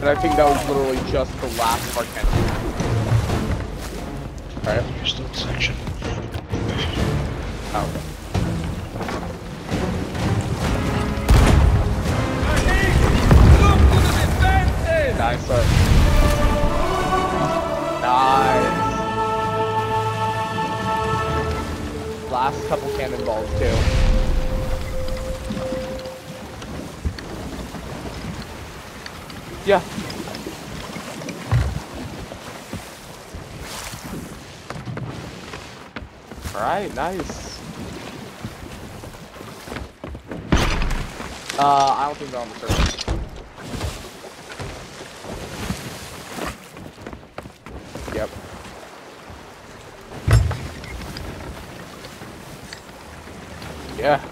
And I think that was literally just the last of our cannon. Alright. You're still in section. Oh, okay. Nice. Nice. Last couple cannonballs too. Yeah. Alright, nice. I don't think they're on the surface. Yep. Yeah.